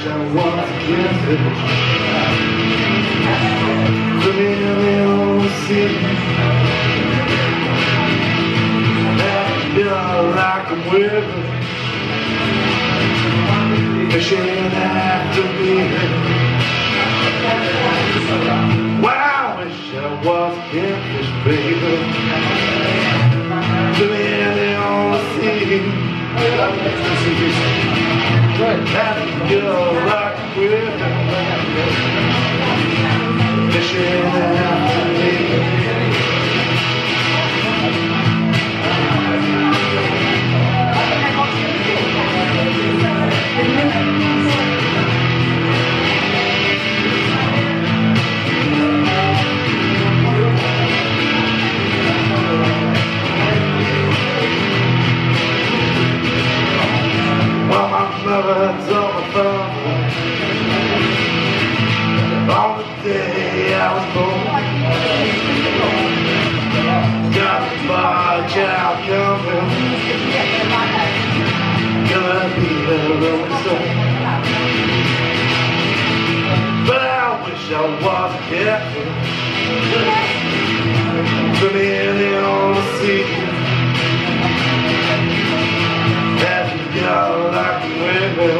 I was gifted to me in the old city. Now you're like a river, fishing after me. Wow, I wish I was a catfish, baby, to me in the old city. That girl like a river, fishing after me. Well, my mother told my father on the day I was born, got the barge out coming, gonna be a rolling stone. But I wish I was a captain, to me in the old sea. Like a windmill,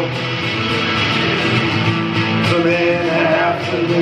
coming after me.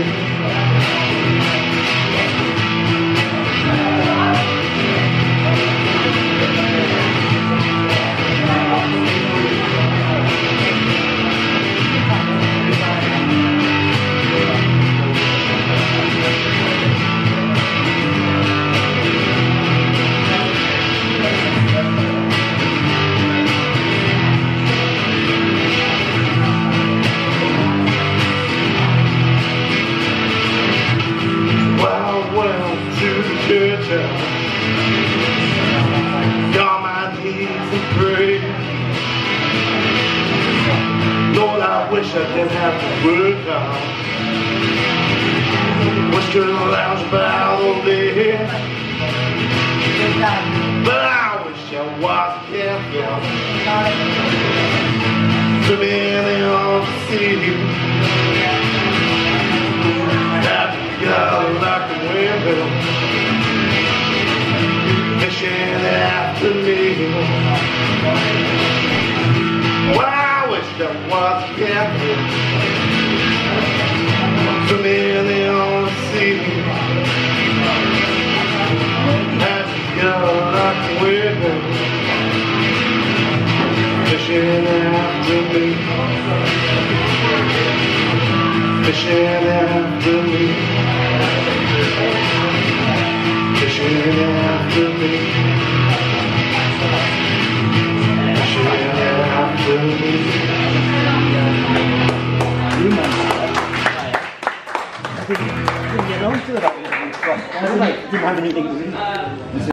Church house, on my knees and pray. Lord, I wish I didn't have to work out. Was to lounge about all day, but I wish I was a captain, to me in the old city. That girl like a windmill, fishing after me. Well, I wish I was a captain, to me in the old sea. That girl like a windmill, fishing after me, fishing after me, fishing after me, fishing after me. I didn't get on to that. I didn't have anything to do.